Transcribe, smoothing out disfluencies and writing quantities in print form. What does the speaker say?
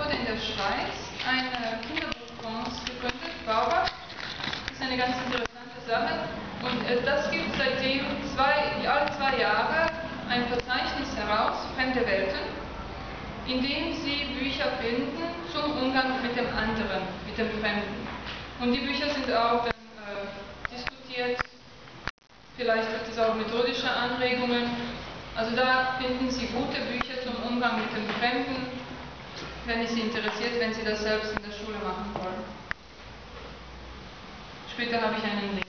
wurde in der Schweiz eine Kinderbuchfonds gegründet, Baubach. Das ist eine ganz interessante Sache. Und das gibt seitdem alle 2 Jahre ein Verzeichnis heraus, Fremde Welten, in dem Sie Bücher finden zum Umgang mit dem anderen, mit dem Fremden. Und die Bücher sind auch dann diskutiert, vielleicht gibt es auch methodische Anregungen. Also da finden Sie gute Bücher zum Umgang mit dem Fremden, wenn es Sie interessiert, wenn Sie das selbst in der Schule machen wollen. Später habe ich einen Link.